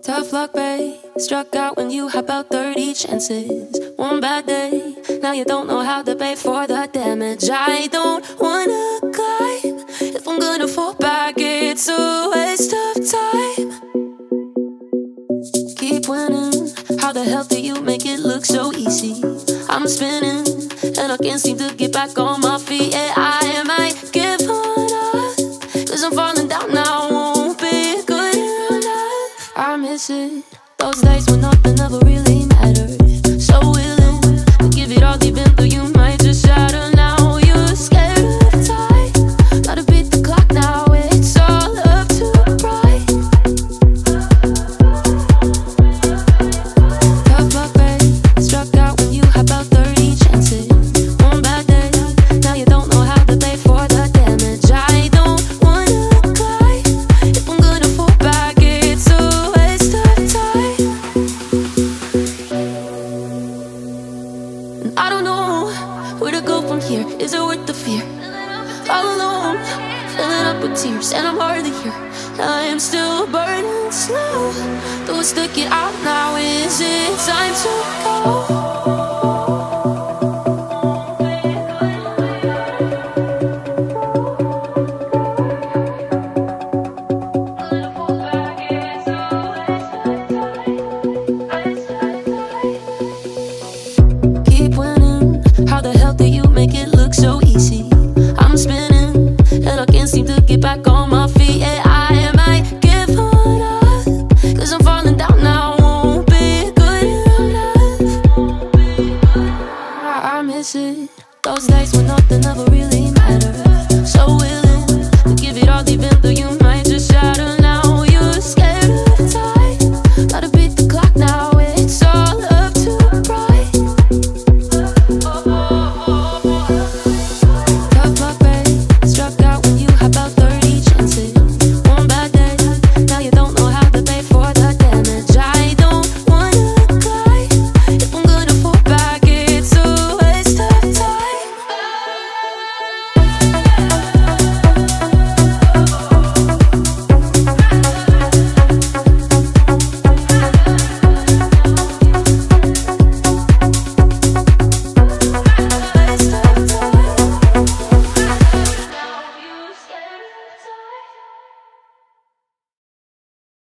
Tough luck, babe. Struck out when you had about 30 chances. One bad day, now you don't know how to pay for the damage. I don't wanna climb. If I'm gonna fall back, it's a waste of time. Keep winning. How the hell do you make it look so easy? I'm spinning, and I can't seem to get back on my feet. Yeah, I might give up, 'cause I'm falling down now, won't be good enough. I miss it, those days when nothing ever really mattered. So willing to give it all deep into you, might just shatter now. You're scared of time, gotta beat the clock now, it's all up to pride. Tough luck, babe, struck out when you had about 30 chances. One bad day, now you don't know how to pay for the damage. I don't wanna climb. If I'm gonna fall back, it's a waste of time. And I don't know where to go from here. Is it worth the fear? All alone, filling up with tears, and I'm hardly here. I am still burning slow. Do I stick it out now? Is it time to go? Keep winning. How the hell do you make it look so easy? I'm spinning, and I can't seem to get back on my feet. Yeah, I might give up, 'cause I'm falling down now, won't be good enough. I miss it, those days when